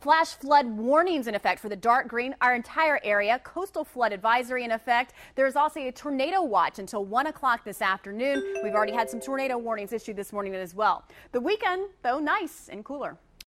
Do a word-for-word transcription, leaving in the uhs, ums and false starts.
Flash flood warnings in effect for the dark green, our entire area. Coastal flood advisory in effect. There's also a tornado watch until one o'clock this afternoon. We've already had some tornado warnings issued this morning as well. The weekend, though, nice and cooler.